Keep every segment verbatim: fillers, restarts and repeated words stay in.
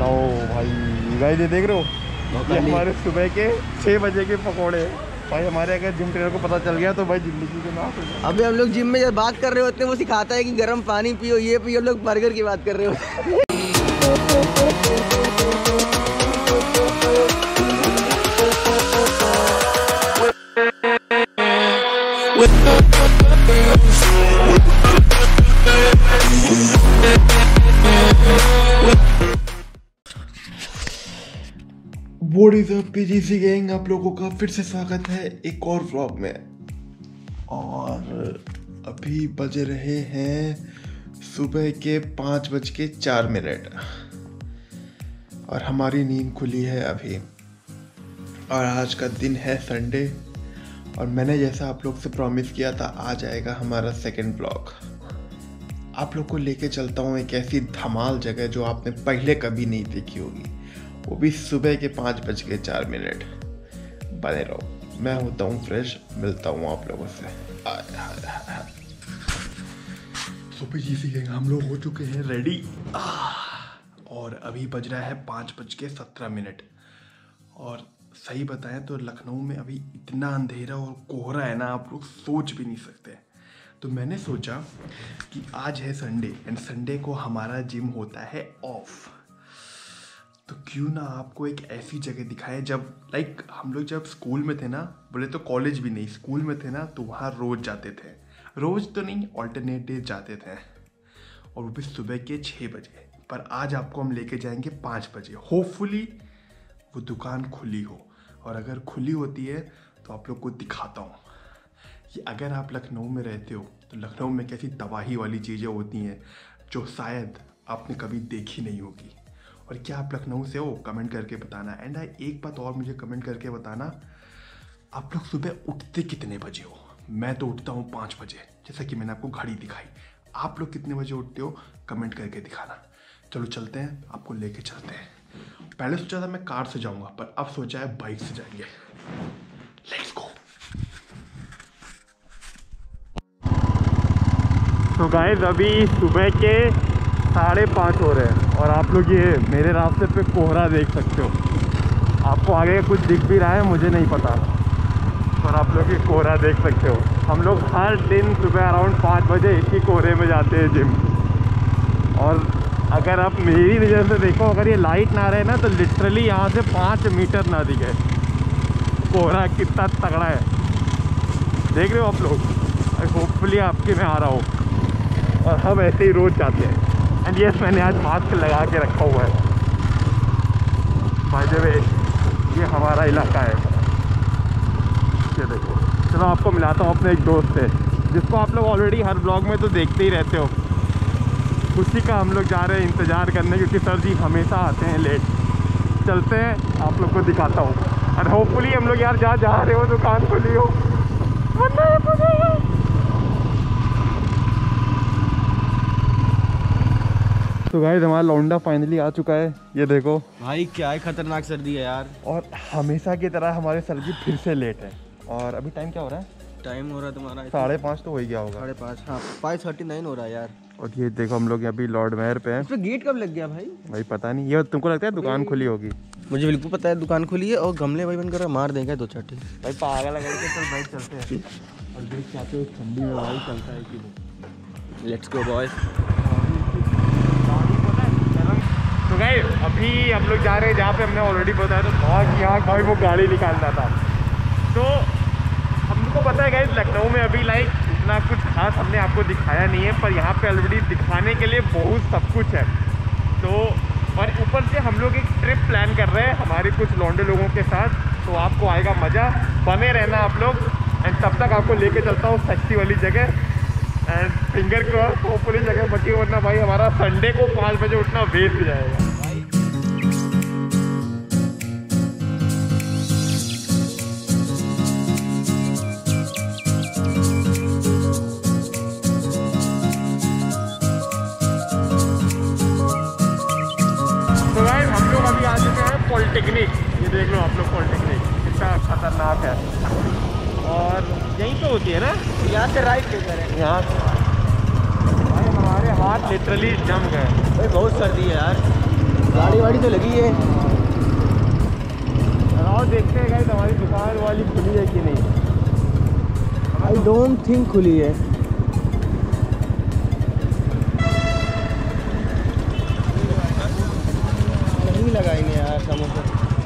लो भाई, गाइस ये देख रहे हो, ये हमारे सुबह के छः बजे के पकौड़े भाई। हमारे अगर जिम ट्रेनर को पता चल गया तो भाई जिंदगी के नाम। अभी हम लोग जिम में जब बात कर रहे होते हैं वो सिखाता है कि गर्म पानी पियो, ये पियो, हम लोग बर्गर की बात कर रहे होते हैं। What is up PGC gang, आप लोगों का फिर से स्वागत है एक और व्लॉग में। और अभी बज रहे हैं सुबह के पाँच बज के चार मिनट और हमारी नींद खुली है अभी। और आज का दिन है संडे और मैंने जैसा आप लोग से प्रॉमिस किया था, आज आएगा हमारा सेकंड व्लॉग। आप लोग को लेके चलता हूँ एक ऐसी धमाल जगह जो आपने पहले कभी नहीं देखी होगी, वो भी सुबह के पाँच बज के चार मिनट। बने रहो, मैं होता हूँ फ्रेश, मिलता हूँ आप लोगों से। सुबह जी सी गए, हम लोग हो चुके हैं रेडी और अभी बज रहा है पाँच बज के सत्रह मिनट। और सही बताएं तो लखनऊ में अभी इतना अंधेरा और कोहरा है ना, आप लोग सोच भी नहीं सकते। तो मैंने सोचा कि आज है संडे एंड संडे को हमारा जिम होता है ऑफ, तो क्यों ना आपको एक ऐसी जगह दिखाए जब लाइक हम लोग जब स्कूल में थे ना, बोले तो कॉलेज भी नहीं, स्कूल में थे ना, तो वहाँ रोज़ जाते थे। रोज़ तो नहीं, ऑल्टरनेट डे जाते थे और वो भी सुबह के छः बजे। पर आज आपको हम लेके जाएंगे पाँच बजे। होपफुली वो दुकान खुली हो, और अगर खुली होती है तो आप लोग को दिखाता हूँ कि अगर आप लखनऊ में रहते हो तो लखनऊ में कैसी तबाही वाली चीज़ें होती हैं जो शायद आपने कभी देखी नहीं होगी। और क्या आप लखनऊ से हो, कमेंट करके बताना। एंड एक बात और मुझे कमेंट करके बताना, आप लोग सुबह उठते कितने बजे हो? मैं तो उठता हूँ पाँच बजे, जैसा कि मैंने आपको घड़ी दिखाई। आप लोग कितने बजे उठते हो, कमेंट करके दिखाना। चलो चलते हैं, आपको लेके चलते हैं। पहले सोचा था मैं कार से जाऊँगा, पर अब सोचा है बाइक से जाएंगे। Let's go. तो गाइस अभी सुबह के साढ़े पाँच हो रहे हैं और आप लोग ये मेरे रास्ते पे कोहरा देख सकते हो। आपको आगे कुछ दिख भी रहा है, मुझे नहीं पता, पर आप लोग ये कोहरा देख सकते हो। हम लोग हर दिन सुबह अराउंड पाँच बजे एक ही कोहरे में जाते हैं जिम। और अगर आप मेरी नज़र से देखो, अगर ये लाइट ना रहे ना तो लिटरली यहाँ से पाँच मीटर ना दिखे। कोहरा कितना तगड़ा है, देख रहे हो आप लोग। होपफुली आपके में आ रहा हो। और हम ऐसे ही रोज़ जाते हैं। एंड यस, मैंने आज मास्क लगा के रखा हुआ है। बाय द वे, ये हमारा इलाका है, ये देखो। चलो आपको मिलाता हूँ अपने एक दोस्त से, जिसको आप लोग ऑलरेडी हर ब्लॉग में तो देखते ही रहते हो। उसी का हम लोग जा रहे हैं इंतज़ार करने, क्योंकि सर जी हमेशा आते हैं लेट। चलते हैं, आप लोग को दिखाता हूँ। और होपफुली हम लोग यार जहाँ जा रहे हो दुकान खुली हो। तो गाइस हमारा लौंडा फाइनली आ चुका है, ये देखो भाई क्या है, खतरनाक सर्दी है यार। और हमेशा की तरह हमारे सर जी फिर से लेट है। और अभी टाइम क्या हो रहा है? टाइम हो रहा है तुम्हारा साढ़े पाँच तो हो ही गया होगा। साढ़े पाँच, हाँ फाइव थर्टी नाइन हो रहा है यार। और ये देखो हम लोग अभी लॉर्ड मेयर पे हैं। इस पे गेट कब लग गया भाई? भाई पता नहीं, ये तुमको लगता है दुकान खुली होगी? मुझे बिल्कुल पता है दुकान खुली है। और गमले भाई बंद कर मार देंगे दो चाटी। भाई पागल लगा के चल भाई चलते हैं। और देख चाहते हो ठंडी में भाई चलता है कि नहीं। Let's go boys. तो गाइस अभी हम लोग जा रहे हैं जहाँ पे हमने ऑलरेडी बताया था बहुत यहाँ भाई वो गाड़ी निकालना था। तो हमको पता है गाइस लखनऊ में अभी लाइक इतना कुछ खास हमने आपको दिखाया नहीं है, पर यहाँ पे ऑलरेडी दिखाने के लिए बहुत सब कुछ है। तो और ऊपर से हम लोग एक ट्रिप प्लान कर रहे हैं हमारे कुछ लौंडे लोगों के साथ, तो आपको आएगा मज़ा। बने रहना आप लोग। एंड तब तक आपको लेके चलता हूँ सेक्सी वाली जगह। एंड फिंगर क्रॉस होपफुली जगह बची, वरना भाई हमारा संडे को पाँच बजे उठना वेस्ट जाएगा। तो गाइस हम लोग अभी आ चुके हैं पॉलिटेक्निक। ये देख लो आप लोग, पॉलिटेक्निक कितना खतरनाक है। और यहीं पे होती है ना, यहाँ से राइट ले करें। यहाँ भाई हमारे हाथ लिटरली जम गए। भाई बहुत सर्दी है यार। गाड़ी वाड़ी तो लगी है। और देखते हैं गाइस हमारी दुकान वाली खुली है कि नहीं। आई डोंट थिंक खुली है। नहीं लगाएंगे यार समोसा।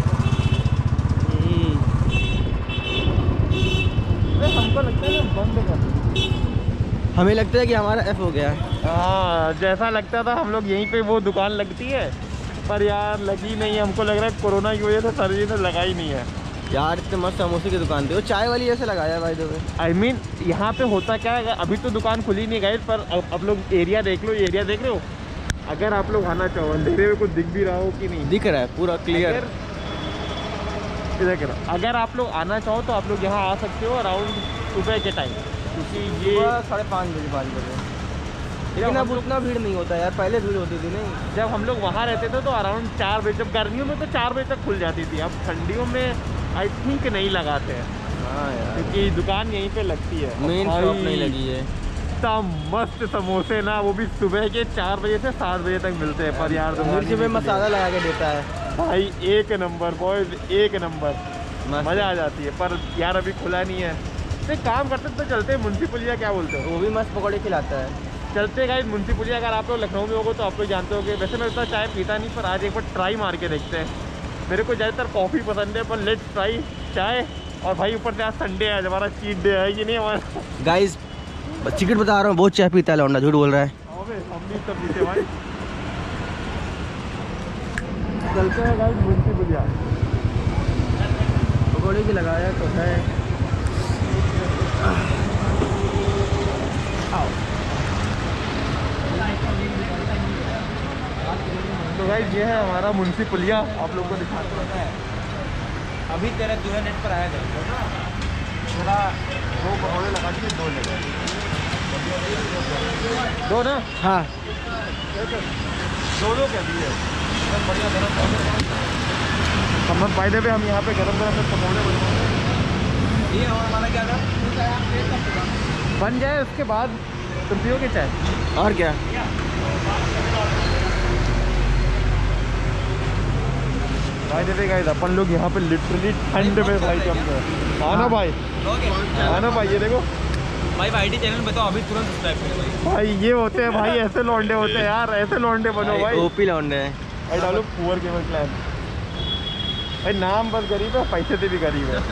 हमको लगता है ना बंद कर। हमें लगता है कि हमारा एफ हो गया है। हाँ जैसा लगता था हम लोग यहीं पे वो दुकान लगती है पर यार लगी नहीं है। हमको लग रहा है कोरोना की वजह से सर जी ने लगा ही नहीं है। यार इतने मस्त समोसे की दुकान थी। वो चाय वाली ऐसे लगाया है भाई। देखो आई मीन यहाँ पे होता क्या है, अभी तो दुकान खुली नहीं गई पर अब आप लोग एरिया देख लो। एरिया देख रहे हो, अगर आप लोग आना चाहो अंधेरे में कुछ दिख भी रहा हो कि नहीं दिख रहा है पूरा क्लियर। देख रहा अगर आप लोग आना चाहो तो आप लोग यहाँ आ सकते हो अराउंड सुबह के टाइम, क्योंकि ये साढ़े पाँच बजे पाँच बजे लेकिन अब उतना भीड़ नहीं होता यार। पहले भीड़ होती थी नहीं। जब हम लोग वहाँ रहते थे तो अराउंड चार बजे, जब गर्मियों में तो चार बजे तक खुल जाती थी। अब ठंडियों में आई थिंक नहीं लगाते हैं। हाँ यार क्योंकि दुकान यहीं पे लगती है। मेन शॉप नहीं लगी है। इतना मस्त समोसे ना, वो भी सुबह के चार बजे से सात बजे तक मिलते हैं। पर यार मिर्च में मसाला लगा के देता है भाई, एक नंबर बॉयज, एक नंबर मज़ा आ जाती है। पर यार अभी खुला नहीं है तो एक काम करते तो चलते हैं मुंशी पुलिया, क्या बोलते हो? वो भी मस्त पकौड़े खिलाता है। चलते गाइस मुंशी पुलिया। अगर आप लोग लखनऊ में होगो तो आप लोग जानते होगे। वैसे मैं इतना चाय पीता नहीं पर आज एक बार ट्राई मार के देखते हैं। मेरे को ज़्यादातर कॉफ़ी पसंद है पर लेट्स ट्राई चाय। और भाई ऊपर से आज संडे है, हमारा चीट डे है कि नहीं हमारा। गाइस चिकट बता रहा हूँ, बहुत चाय पीता है लौंडा, झूठ बोल रहा है। हम भी सब पीते भाई। चलते हैं गाइस मुंशी पुलिया। पकौड़े की लगाया तो है। तो गाइस ये है हमारा मुंशी पुलिया, आप लोग को दिखाते हैं। अभी तेरा दूरा नेट पर आया था मेरा दो पकौड़े लगा दिए, दो ले गए। दो ना? हाँ दो दो क्या दिए? बढ़िया गरम हम बाय द वे हम यहाँ पे गरम गरम में पकौड़े बनवाएंगे। ये हमारा क्या था बन जाए उसके बाद तुम पियोगे चाय और क्या। भाई देखिए गाइस अपन लोग यहाँ पे लिटरली ठंड में भाई जम गए। आना भाई, आना भाई। ये देखो भाई आईडी चैनल बताओ अभी तुरंत सब्सक्राइब करो भाई। भाई ये होते हैं भाई, ऐसे लौंडे होते हैं यार, ऐसे लौंडे बनो भाई। ओपी लौंडे हैं भाई डालो पुअर गेमर क्लैन। भाई नाम बस गरीब है, पैसे से भी गरीब है।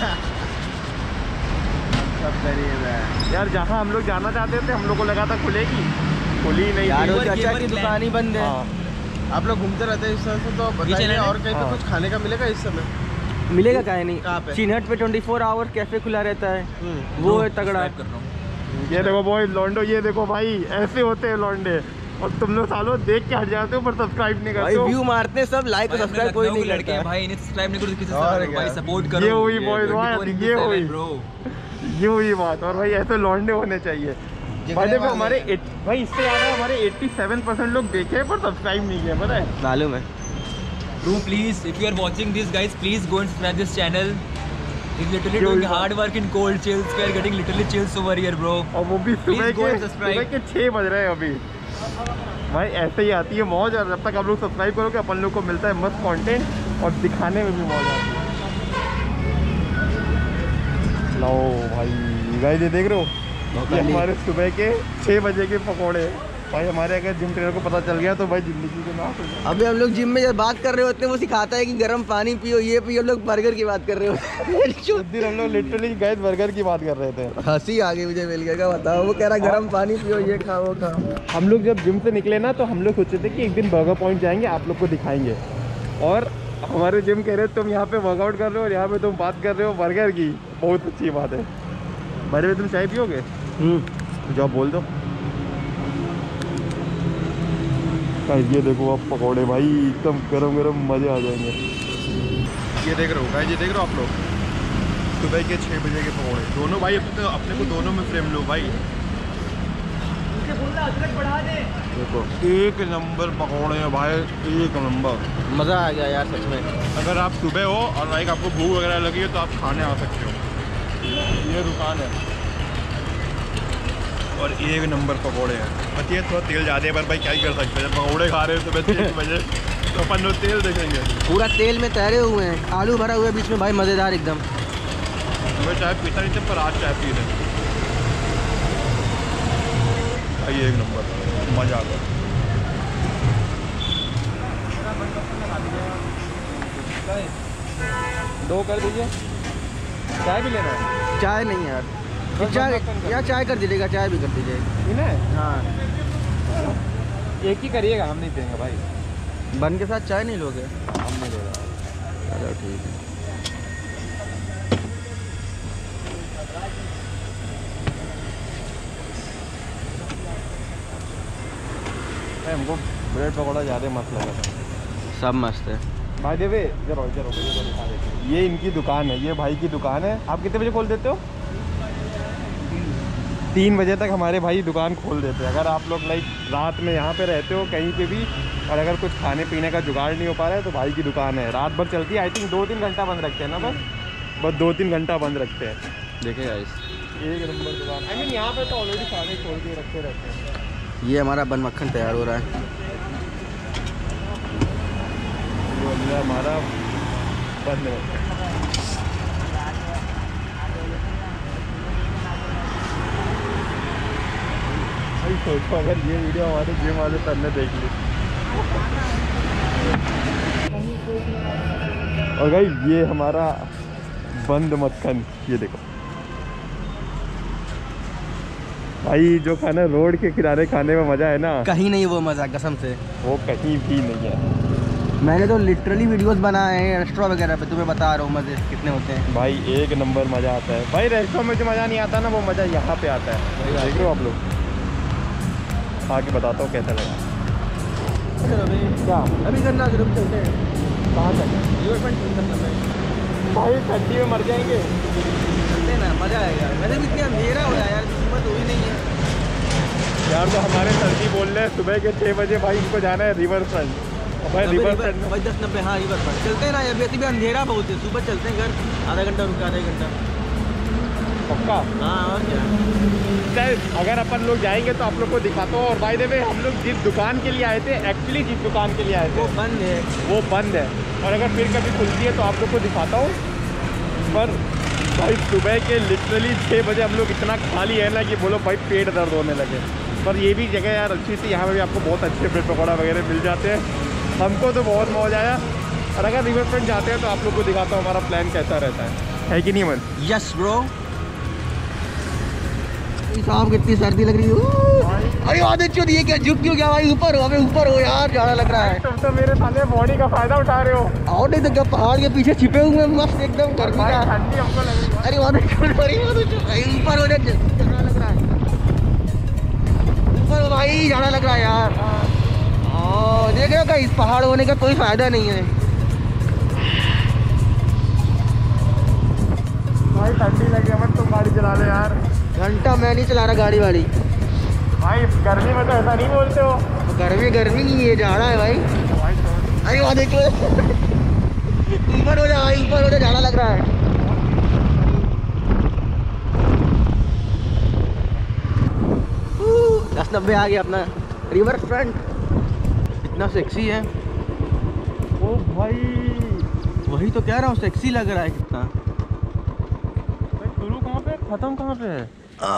सब गरीब है यार। जहाँ हम लोग जाना चाहते थे हम लोग को लगा था खुलेगी, खुली नहीं यार। थी। चाचा की दुकान ही बंद है। आप लोग घूमते रहते हैं इस तरह से तो बताइए और कहीं पे कुछ खाने का मिलेगा इस समय? मिलेगा काहे नहीं। कहाँ पे? चिन्हट पे ट्वेंटी फोर आवर कैफे खुला रहता है, वो है तगड़ा। ये देखो बॉय लौंडो, ये देखो भाई ऐसे होते हैं लौंडे। और तुम लोग सालों देख के हट जाते हो पर सब्सक्राइब नहीं करते हो। व्यू मारते हैं सब, लाइक और सब्सक्राइब कोई नहीं करता है भाई। इन्हें सब्सक्राइब नहीं करो तो किसी से भाई सपोर्ट करो। ये हुई बॉयज बात, ये हुई ये हुई बात। और भाई ऐसे लौंडे होने चाहिए। भाई देखो हमारे भाई इससे ज़्यादा हमारे सत्तासी परसेंट लोग देखे पर सब्सक्राइब नहीं किया, पता है? मालूम है Bro, please, if you are watching this, guys, please go and subscribe this channel. He's literally doing hard work in cold chills. We are getting literally chills over here, bro. और वो भी सुबह go के and subscribe. सुबह के छः बज रहे हैं अभी। भाई ऐसे ही आती है मौज। और जब तक आप लोग सब्सक्राइब करोगे अपन लोग को मिलता है मस्त कंटेंट और दिखाने में भी मौज आती है। लो भाई गाइस ये देख रहे हो, ये हमारे सुबह के छः बजे के पकौड़े। भाई हमारे अगर जिम ट्रेनर को पता चल गया तो भाई जिंदगी के नाम। अभी हम लोग जिम में जब बात कर रहे होते हैं वो सिखाता है कि गर्म पानी पियो, ये पियो। हम लोग बर्गर की बात कर रहे होते हैं। उस दिन हम लोग लिटरली गाइस बर्गर की बात कर रहे थे। हंसी आ गई मुझे मिल गया। बताओ वो कह रहा गर्म पानी पियो, ये खाओ वो खाओ। हम लोग जब जिम से निकले ना तो हम लोग सोचे थे कि एक दिन बर्गर पॉइंट जाएंगे, आप लोग को दिखाएंगे। और हमारे जिम कह रहे तुम यहाँ पे वर्कआउट कर रहे हो और यहाँ पे तुम बात कर रहे हो बर्गर की। बहुत अच्छी बात है। भाई तुम चाय पियोगे? जो बोल दो। ये देखो आप पकौड़े भाई एकदम गरम गरम, मजे आ जाएंगे। ये देख रहे हो गाइस, ये देख रहे हो आप लोग सुबह के छः बजे के पकौड़े दोनों। भाई अपने तो अपने को दोनों में फ्रेम लो भाई। देखो एक नंबर पकौड़े हैं भाई, एक नंबर। मज़ा आ गया यार सच में। अगर आप सुबह हो और लाइक आपको भूख वगैरह लगी है तो आप खाने आ सकते हो। ये दुकान है और एक नंबर पकौड़े हैं। बस ये थोड़ा तेल ज़्यादा है पर भाई क्या ही कर सकते हैं, पकौड़े खा रहे हैं सुबह छः बजे। तो अपन लोग तेल देखेंगे। पूरा तेल में तैरे हुए हैं, आलू भरा हुआ है बीच में भाई, मज़ेदार एकदम। मैं चाय पीता नहीं था पर आज चाय पी रहे भाई, एक नंबर मज़ा आ गया। दो कर दीजिए। चाय भी लेना है? चाय नहीं यार, चाय या चाय कर दीजिएगा, चाय भी कर दीजिएगा। हाँ एक ही करिएगा, हम नहीं देंगे भाई। बन के साथ चाय नहीं लोगे? हम नहीं ले रहे। चलो ठीक है। हमको ब्रेड पकौड़ा ज़्यादा मस्त लगा था। सब मस्त है भाई। देवे जरो जरो ये इनकी दुकान है, ये भाई की दुकान है। आप कितने बजे खोल देते हो? तीन बजे तक हमारे भाई दुकान खोल देते हैं। अगर आप लोग लाइक रात में यहाँ पे रहते हो कहीं पे भी और अगर कुछ खाने पीने का जुगाड़ नहीं हो पा रहा है तो भाई की दुकान है, रात भर चलती है। आई थिंक दो तीन घंटा बंद रखते हैं ना, बस बस दो तीन घंटा बंद रखते हैं। देखिए गाइस, एक नंबर दुकान। आई मीन यहाँ पे तो ऑलरेडी खाने छोड़ के रखे रहते हैं। ये हमारा बन मक्खन तैयार हो रहा है। ये हमारा बंद है। सोचो अगर ये वीडियो हमारे जिम वाले सर ने देख ली। और भाई ये हमारा बंद मक्खन, ये देखो भाई, जो खाना रोड के किनारे खाने में मजा है ना, कहीं नहीं वो मजा, कसम से वो कहीं भी नहीं है। मैंने तो लिटरली वीडियोस बनाए हैं रेस्टोरेंट वगैरह पे, तुम्हें बता रहा हूँ मजे कितने होते हैं भाई। एक नंबर मजा आता है भाई। रेस्टोरेंट में जो मजा नहीं आता ना, वो मजा यहाँ पे आता है। देख रहे हो आप लोग? आके बताता हूँ कैसा लगा। क्या अभी करना, जरूर चलते हैं। कहाँ तक भाई? ठंडी में मर जाएंगे। चलते ना, मजा आएगा। वैसे भी इतनी अंधेरा हो रहा है यार, सुबह तो ही नहीं है यार। तो हमारे सर जी बोल रहे हैं सुबह के छः बजे भाई इनको जाना है रिवर फ्रंट। भाई रिवर फ्रंट भाई दस नब्बे, हाँ रिवर फ्रंट चलते हैं ना। अभी अभी अंधेरा बहुत है, सुबह चलते हैं घर, आधा घंटा रुका, आधा घंटा पक्का। हाँ और क्या। सर अगर अपन लोग जाएंगे तो आप लोग को दिखाता हूँ। और बाय द वे हम लोग जिस दुकान के लिए आए थे, एक्चुअली जिस दुकान के लिए आए थे वो बंद है, वो बंद है। और अगर फिर कभी खुलती है तो आप लोग को दिखाता हूँ। पर भाई सुबह के लिटरली छः बजे हम लोग इतना खाली है ना कि बोलो भाई पेट दर्द होने लगे। पर ये भी जगह यार अच्छी थी, यहाँ पे भी आपको बहुत अच्छे ब्रेड पकौड़ा वगैरह मिल जाते हैं। हमको तो बहुत मौज आया। और अगर रिवर फ्रंट जाते हैं तो आप लोग को दिखाता हूँ हमारा प्लान कैसा रहता है, है कि नहीं मन? Yes bro. साहब कितनी सर्दी लग रही है। अरे आदत चोद, ये क्या झुक क्यों गया भाई? ऊपर हो, हमें ऊपर हो यार, ज़्यादा लग रहा है। तुम तो मेरे साले बॉडी का फायदा उठा रहे हो। और नहीं तो क्या, पहाड़ के पीछे छिपे हुए हैं मस्त एकदम गर्मी का। ठंडी हमको लग रही है। अरे आदत चोद भाई, ऊपर हो, ज़्यादा लग रहा है ऊपर भाई, ज़्यादा लग रहा है यार। और देख रहे हो क्या, इस पहाड़ होने का कोई फायदा नहीं है भाई। ठंडी लगी है, मत तुम गाड़ी चला ले यार। घंटा मैं नहीं चला रहा गाड़ी वाड़ी भाई। गर्मी में तो ऐसा नहीं बोलते हो। गर्मी गर्मी नहीं है, जाड़ा है भाई। अरे वहाँ देखो, ऊपर हो जा भाई, ऊपर हो जा, जाड़ा लग रहा है। दस नब्बे आ गया अपना रिवर फ्रंट, इतना सेक्सी है। ओ भाई वही तो कह रहा हूँ, सेक्सी लग रहा है कितना। शुरू कहाँ पे, खत्म कहाँ पे है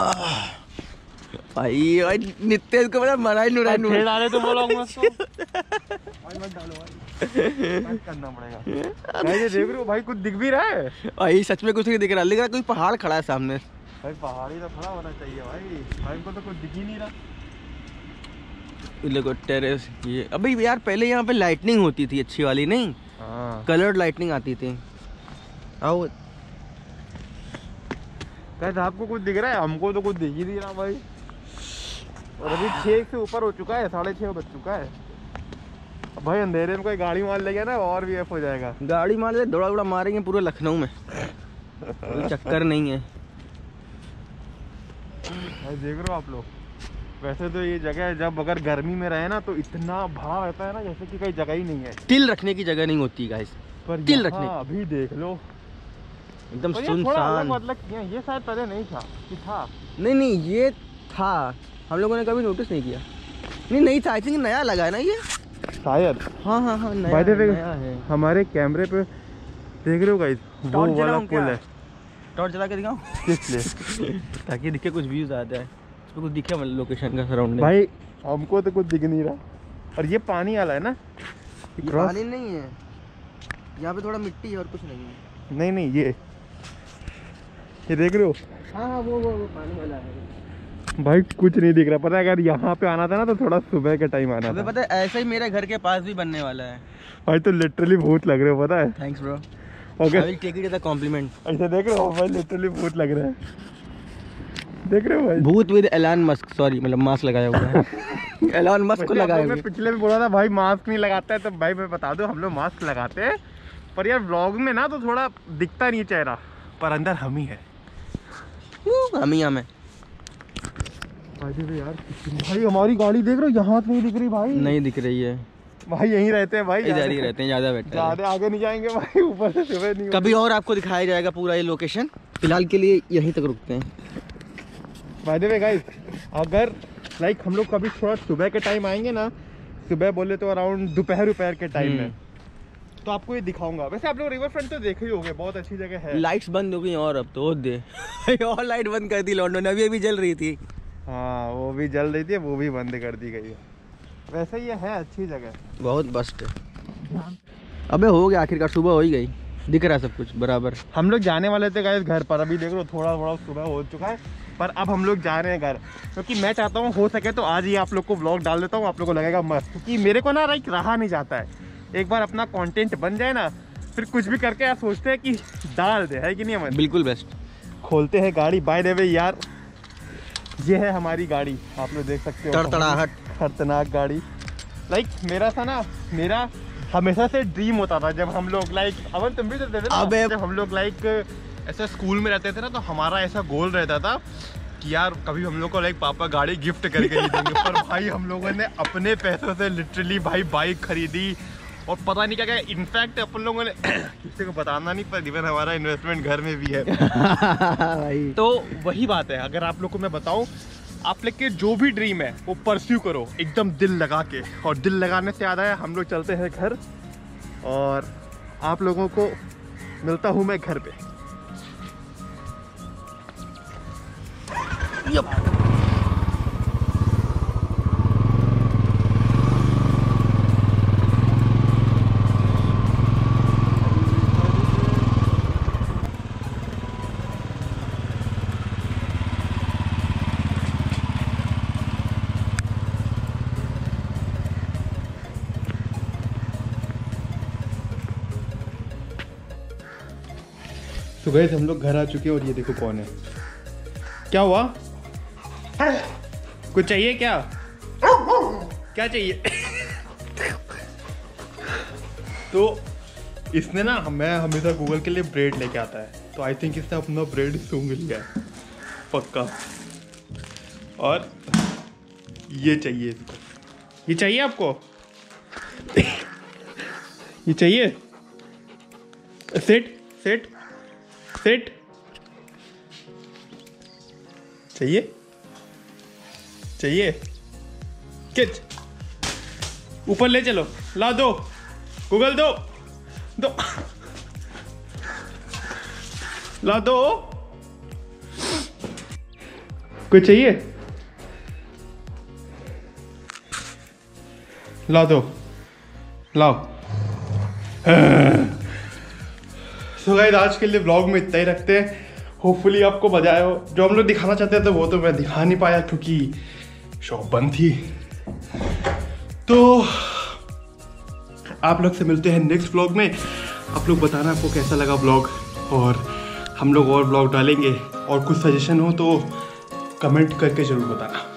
भाई? भाई नित्य को बड़ा मराई नुराई नुराई डाले तो बोला उसको। भाई मत डालो भाई, मत करना पड़ेगा भाई। ये देख रहे हो भाई, कुछ दिख भी रहा है भाई? सच में कुछ नहीं दिख रहा, लग रहा है कोई पहाड़ खड़ा है सामने। भाई पहाड़ी तो खड़ा होना चाहिए भाई। भाई को तो कुछ दिख ही नहीं रहा। देखो टेरेस, ये अभी यार पहले यहाँ पे लाइटनिंग होती थी अच्छी वाली, नहीं हाँ कलर्ड लाइटनिंग आती थी। आओ कैसे आपको कुछ दिख रहा है? हमको तो कुछ दिख ही नहीं रहा भाई। और अभी छः से ऊपर हो चुका है, साढ़े छः बज चुका है। अब भाई अंधेरे में कोई गाड़ी मार ले गया ना, और भी एफ हो जाएगा। गाड़ी मार दे, दौड़ा दौड़ा मारेंगे पूरे लखनऊ में, कोई चक्कर नहीं है भाई। देख रहे हो आप लोग? वैसे तो ये जगह जब अगर गर्मी में रहे ना तो इतना भाव रहता है ना, जैसे कि कहीं जगह ही नहीं है। तिल रखने की जगह नहीं होती गाइस, पर तिल रखने की। अभी देख लो एकदम तो ये थोड़ा सुनसान। अलग मतलब किया, ये शायद पहले नहीं था कि था? नहीं नहीं ये था, हम लोगों ने कभी नोटिस नहीं किया। नहीं नहीं था, आई थिंक नया लगा है ना ये शायद। हाँ हाँ हाँ हाँ नया, बाय द वे नया है। हमारे कैमरे पे देख रहे हो गाइस वो टॉर्च वाला जलाऊं पुल क्या? है। टॉर्च जला के दिखाऊं किस लिए? ताकि दिखे कुछ व्यूज आता है, उसमें कुछ दिखे मतलब लोकेशन का सराउंडिंग। भाई हमको तो कुछ दिख नहीं रहा। और ये पानी वाला है ना? ये पानी नहीं है, यहाँ पे थोड़ा मिट्टी है और कुछ नहीं है। नहीं नहीं ये ये देख रहे हो? हाँ हाँ वो वो, वो पानी वाला है भाई कुछ नहीं दिख रहा। पता है अगर यहाँ पे आना था ना तो थोड़ा सुबह के टाइम आना अबे था। पता है ऐसा ही मेरे घर के पास भी बनने वाला है। भाई तो लिटरली भूत लग रहे हो पता है। Thanks bro, okay I will take it as a compliment. ऐसे देख रहे हो भाई लिटरली भूत लग रहा है। देख रहे हो भाई? भूत विद एलन मस्क, सॉरी मतलब मास्क लगाया हुआ है एलन मस्क को लगाया हुआ मैं है। पिछले में बोला था भाई मास्क नहीं लगाता है, तो भाई मैं बता दूं हम लोग मास्क लगाते हैं पर यार व्लॉग में ना तो थोड़ा दिखता नहीं चेहरा, पर अंदर हम ही है। हम ही हमें यार भाई हमारी गाड़ी देख रहे हो यहाँ तो नहीं दिख रही भाई। नहीं दिख रही है भाई यहीं रहते हैं भाई, इधर ही रहते हैं, ज्यादा बेटर है। ज्यादा आगे नहीं जाएंगे भाई, ऊपर से सुबह नहीं कभी और आपको दिखाया जाएगा पूरा ये लोकेशन, फिलहाल के लिए यहीं तक रुकते हैं। बाय द वे गाइस अगर लाइक हम लोग कभी थोड़ा सुबह के टाइम आएंगे ना, सुबह बोले तो अराउंड दोपहर दोपहर के टाइम में, तो आपको ये दिखाऊंगा। वैसे आप लोग रिवर फ्रंट तो देखे ही होंगे, बहुत अच्छी जगह है। लाइट्स बंद हो गई और अब तो दे और लाइट बंद कर दी लॉन्डन ने, अभी अभी जल रही थी। हाँ वो भी जल रही थी, वो भी बंद कर दी गई है। वैसे ये है अच्छी जगह, बहुत बेस्ट है। अबे हो गया आखिरकार, सुबह हो ही गई, दिख रहा है सब कुछ बराबर। हम लोग जाने वाले थे गाइस घर पर, अभी देख लो थोड़ा थोड़ा सुबह हो चुका है, पर अब हम लोग जा रहे हैं घर, क्योंकि मैं चाहता हूँ हो सके तो आज ही आप लोग को व्लॉग डाल देता हूँ, आप लोग को लगेगा मस्त, क्योंकि मेरे को ना लाइक रहा नहीं जाता है। एक बार अपना कंटेंट बन जाए ना फिर कुछ भी करके यार सोचते हैं कि डाल दे, है कि नहीं अमन? बिल्कुल बेस्ट। खोलते हैं गाड़ी। बाय द वे यार ये है हमारी गाड़ी, आप लोग देख सकते हो, तड़तड़ाहट। खतरनाक गाड़ी। लाइक मेरा था ना, मेरा हमेशा से ड्रीम होता था जब हम लोग लाइक अमन तुम भी तो थे ना, अबे जब हम लोग लाइक ऐसे स्कूल में रहते थे ना, तो हमारा ऐसा गोल रहता था कि यार कभी हम लोग को लाइक पापा गाड़ी गिफ्ट करके नहीं देंगे, पर भाई हम लोगों ने अपने पैसों से लिटरली भाई बाइक खरीदी और पता नहीं क्या क्या। इनफैक्ट अपन लोगों ने किसी को बताना नहीं, पर इवन हमारा इन्वेस्टमेंट घर में भी है भाई तो वही बात है, अगर आप लोग को मैं बताऊं, आप लोग के जो भी ड्रीम है वो परस्यू करो एकदम दिल लगा के। और दिल लगाने से याद आया हम लोग चलते हैं घर, और आप लोगों को मिलता हूं मैं घर पे। तो गए हम लोग घर आ चुके हैं, और ये देखो कौन है। क्या हुआ? कुछ चाहिए क्या? क्या चाहिए? तो इसने ना, मैं हमेशा गूगल के लिए ब्रेड लेके आता है, तो आई थिंक इसने अपना ब्रेड सूंघ लिया है पक्का। और ये चाहिए इसको, ये चाहिए आपको? ये चाहिए? सेट सेट सेट चाहिए चाहिए किच ऊपर ले चलो, ला दो, गूगल दो दो ला दो। कुछ चाहिए? ला दो, लाओ। सो गाइस आज के लिए व्लॉग में इतना ही रखते हैं। होपफुली आपको मजा आया हो। जो हम लोग दिखाना चाहते थे वो तो मैं दिखा नहीं पाया क्योंकि शॉप बंद थी। तो आप लोग से मिलते हैं नेक्स्ट व्लॉग में। आप लोग बताना आपको कैसा लगा व्लॉग, और हम लोग और व्लॉग डालेंगे, और कुछ सजेशन हो तो कमेंट करके ज़रूर बताना।